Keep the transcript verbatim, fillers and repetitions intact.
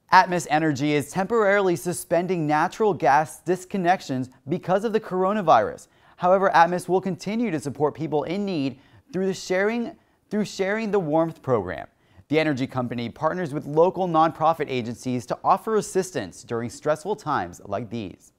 Atmos Energy is temporarily suspending natural gas disconnections because of the coronavirus. However, Atmos will continue to support people in need through the sharing through sharing the warmth program. The energy company partners with local nonprofit agencies to offer assistance during stressful times like these.